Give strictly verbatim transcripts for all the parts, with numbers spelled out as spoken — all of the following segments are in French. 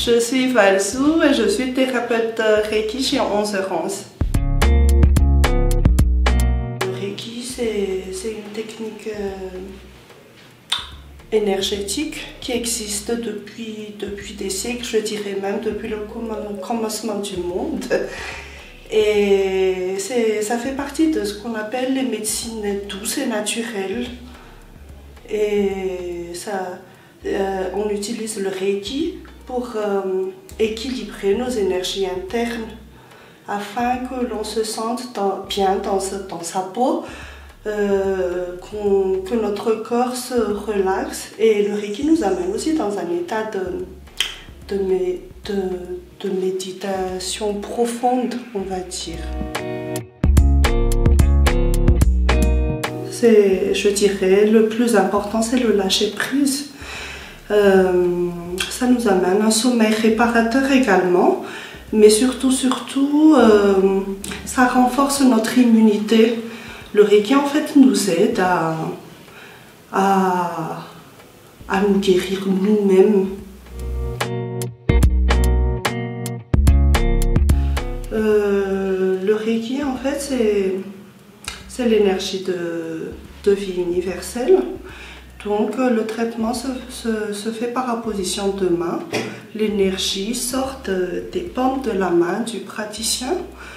Je suis Valzou et je suis thérapeute Reiki chez onze heures onze. Le Reiki, c'est une technique euh, énergétique qui existe depuis, depuis des siècles, je dirais même depuis le commencement du monde. Et ça fait partie de ce qu'on appelle les médecines douces et naturelles. Et ça, euh, on utilise le Reiki pour euh, équilibrer nos énergies internes afin que l'on se sente dans, bien dans, dans sa peau, euh, qu'on, que notre corps se relaxe. Et le Reiki nous amène aussi dans un état de, de, de, de méditation profonde, on va dire. Je dirais le plus important, c'est le lâcher prise. Euh, ça nous amène un sommeil réparateur également, mais surtout, surtout, euh, ça renforce notre immunité. Le Reiki en fait nous aide à, à, à nous guérir nous-mêmes. Euh, le Reiki en fait c'est c'est l'énergie de, de vie universelle. Donc le traitement se, se, se fait par apposition de main. L'énergie sort de, des paumes de la main du praticien.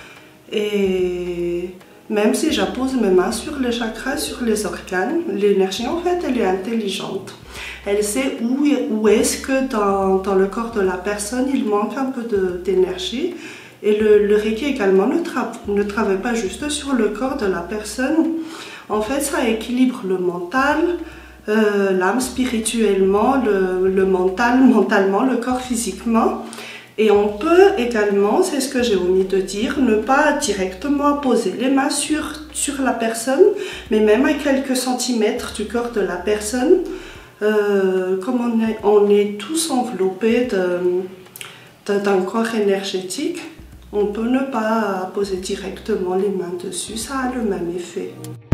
Et même si j'appose mes mains sur les chakras, sur les organes, l'énergie en fait elle est intelligente. Elle sait où, où est-ce que dans, dans le corps de la personne il manque un peu d'énergie. Et le, le Reiki également ne, tra ne travaille pas juste sur le corps de la personne. En fait, ça équilibre le mental, euh, l'âme spirituellement, le, le mental mentalement, le corps physiquement. Et on peut également, c'est ce que j'ai omis de dire, ne pas directement poser les mains sur, sur la personne, mais même à quelques centimètres du corps de la personne. Euh, comme on est, on est tous enveloppés d'un corps énergétique, on peut ne pas poser directement les mains dessus, ça a le même effet.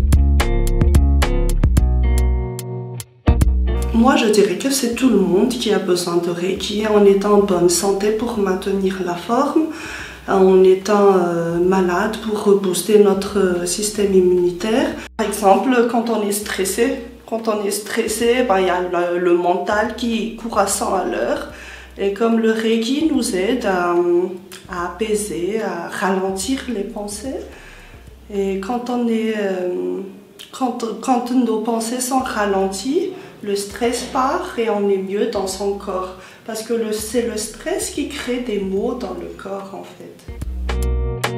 Moi, je dirais que c'est tout le monde qui a besoin de Reiki en étant en bonne santé pour maintenir la forme, en étant euh, malade pour rebooster notre système immunitaire. Par exemple, quand on est stressé, quand on est stressé, ben, il y a le, le mental qui court à cent à l'heure. Et comme le Reiki nous aide à, à apaiser, à ralentir les pensées, et quand, on est, euh, quand, quand nos pensées sont ralenties, le stress part et on est mieux dans son corps. Parce que c'est le stress qui crée des maux dans le corps en fait.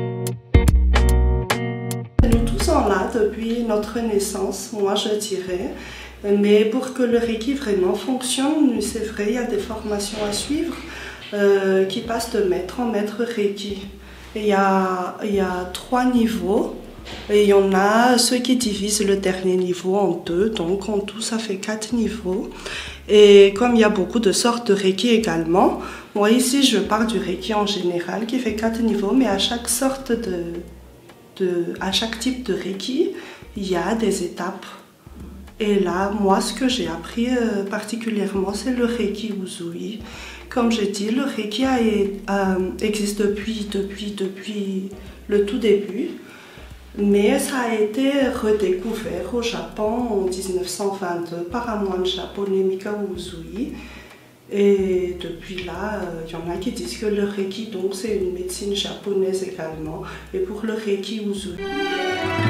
Nous tous sommes là depuis notre naissance, moi je dirais. Mais pour que le Reiki vraiment fonctionne, c'est vrai, il y a des formations à suivre euh, qui passent de maître en maître Reiki. Et il y a, il y a trois niveaux et il y en a ceux qui divisent le dernier niveau en deux, donc en tout ça fait quatre niveaux. Et comme il y a beaucoup de sortes de Reiki également, moi ici je parle du Reiki en général qui fait quatre niveaux, mais à chaque sorte de, de à chaque type de Reiki, il y a des étapes. Et là, moi, ce que j'ai appris euh, particulièrement, c'est le Reiki Usui. Comme j'ai dit, le Reiki a, euh, existe depuis, depuis, depuis le tout début, mais ça a été redécouvert au Japon en mille neuf cent vingt-deux par un moine japonais, Mikao Usui. Et depuis là, il euh, y en a qui disent que le Reiki, donc, c'est une médecine japonaise également. Et pour le Reiki Usui...